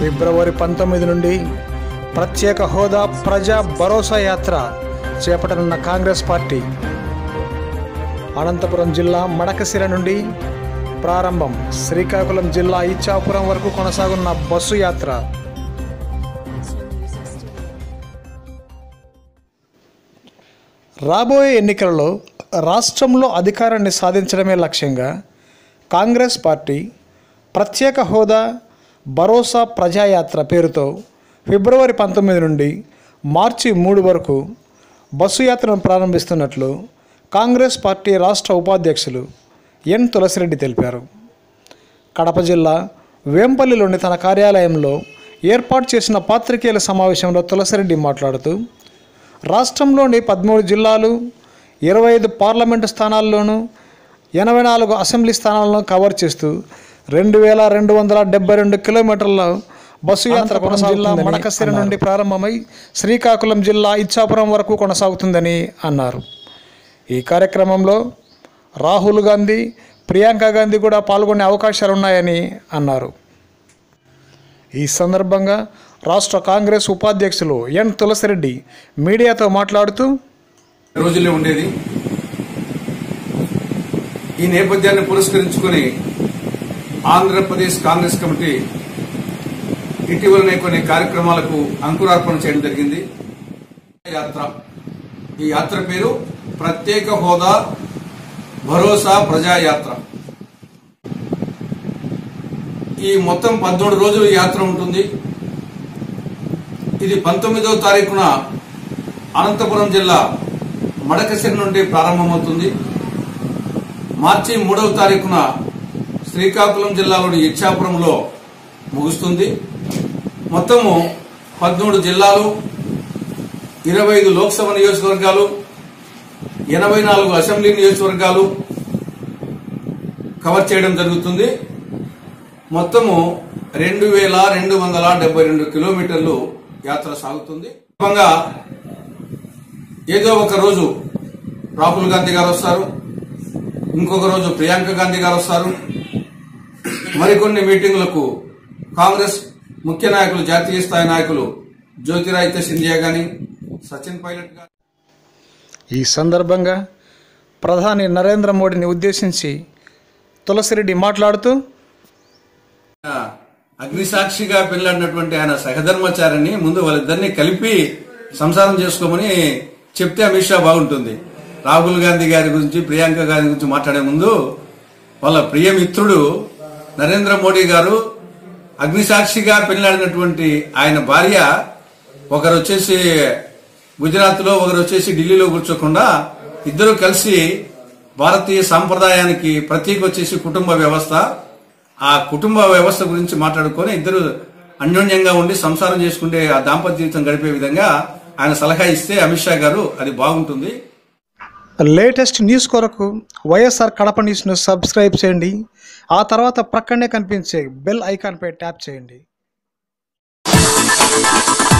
ఫిబ్రవరి 19 నుండి ప్రత్యేక హోదా ప్రజా భరోసా యాత్ర చేపట్టనున్న కాంగ్రెస్ పార్టీ అనంతపురం జిల్లా మడకశిర నుండి ప్రారంభం. శ్రీకాకుళం జిల్లా ఇచ్చాపురం వరకు కొనసాగున్న బస్సు యాత్ర. రాబోయే ఎన్నికలలో రాష్ట్రంలో అధికారాన్ని సాధించడమే లక్ష్యంగా కాంగ్రెస్ పార్టీ ప్రత్యేక హోదా భరోసా ప్రజాయాత్ర పేరుతో ఫిబ్రవరి 19 నుండి మార్చి 3 వరకు బస్సు యాత్రను ప్రారంభిస్తున్నట్లు కాంగ్రెస్ పార్టీ రాష్ట్ర ఉపాధ్యక్షులు ఎన్ తులసిరెడ్డి తెలిపారు. కడప జిల్లా వేంపల్లిలోని తన కార్యాలయంలో ఏర్పాటు చేసిన పాత్రికేయుల సమావేశంలో తులసిరెడ్డి మాట్లాడుతూ, రాష్ట్రంలోని 13 జిల్లాలు, 25 పార్లమెంటు స్థానాల్లోనూ 84 అసెంబ్లీ స్థానాలను కవర్ చేస్తూ 2272 కిలోమీటర్ల బస్సు యాత్ర జిల్లా మడకశిర నుండి ప్రారంభమై శ్రీకాకుళం జిల్లా ఇచ్చాపురం వరకు కొనసాగుతుందని అన్నారు. ఈ కార్యక్రమంలో రాహుల్ గాంధీ, ప్రియాంక గాంధీ కూడా పాల్గొనే అవకాశాలున్నాయని అన్నారు. ఈ సందర్భంగా రాష్ట్ర కాంగ్రెస్ ఉపాధ్యక్షులు ఎన్ తులసిరెడ్డి మీడియాతో మాట్లాడుతూ, రోజుల్లో ఉండేది ఈ నేపథ్యాన్ని పురస్కరించుకుని ఆంధ్రప్రదేశ్ కాంగ్రెస్ కమిటీ ఇటీవలనే కొన్ని కార్యక్రమాలకు అంకురార్పణ చేయడం జరిగింది. ఈ యాత్ర పేరు ప్రత్యేక హోదా భరోసా ప్రజాయాత్ర. ఈ మొత్తం 13 రోజుల యాత్ర ఉంటుంది. ఇది 19వ తారీఖున అనంతపురం జిల్లా మడకశిర నుండి ప్రారంభమవుతుంది. మార్చి 3వ తారీఖున శ్రీకాకుళం జిల్లాలోని ఇచ్చాపురంలో ముగుస్తుంది. మొత్తము 13 జిల్లాలు, 25 లోక్సభ నియోజకవర్గాలు, 84 అసెంబ్లీ నియోజకవర్గాలు కవర్ చేయడం జరుగుతుంది. మొత్తము 2272 కిలోమీటర్లు యాత్ర సాగుతుంది. ఏదో ఒక రోజు రాహుల్ గాంధీ గారు వస్తారు, ఇంకొక రోజు ప్రియాంక గాంధీ గారు వస్తారు. మరికొన్ని మీటింగులకు కాంగ్రెస్ ముఖ్య నాయకులు, జాతీయ స్థాయి నాయకులు జ్యోతిరాదిత్య సింధియా గాని, సచిన్ పైలట్ గాని. ఈ సందర్భంగా ప్రధాని నరేంద్ర మోడీని ఉద్దేశించి తులసిరెడ్డి మాట్లాడుతూ, అగ్నిసాక్షిగా పెళ్లాడినటువంటి ఆయన సహధర్మచారిని ముందు వాళ్ళిద్దరినీ కలిపి సంసారం చేసుకోమని చెప్తే అమిత్ షా బాగుంటుంది. రాహుల్ గాంధీ గారి గురించి, ప్రియాంక గారి గురించి మాట్లాడే ముందు వాళ్ళ ప్రియమిత్రుడు నరేంద్ర మోడీ గారు అగ్నిసాక్షిగా పెళ్లాడినటువంటి ఆయన భార్య ఒకరు వచ్చేసి గుజరాత్ లో, ఒకరు వచ్చేసి ఢిల్లీలో కూర్చోకుండా ఇద్దరు కలిసి భారతీయ సాంప్రదాయానికి ప్రతీక వచ్చేసి కుటుంబ వ్యవస్థ, ఆ కుటుంబ వ్యవస్థ గురించి మాట్లాడుకొని ఇద్దరు అన్యోన్యంగా ఉండి సంసారం చేసుకుంటే ఆ దాంపత్య జీవితం గడిపే విధంగా ఆయన సలహా ఇస్తే అమిత్ షా గారు అది బాగుంటుంది. లేటెస్ట్ న్యూస్ కొరకు వైఎస్ఆర్ కడప న్యూస్ను సబ్స్క్రైబ్ చేయండి. ఆ తర్వాత ప్రక్కనే కనిపించే బెల్ ఐకాన్పై ట్యాప్ చేయండి.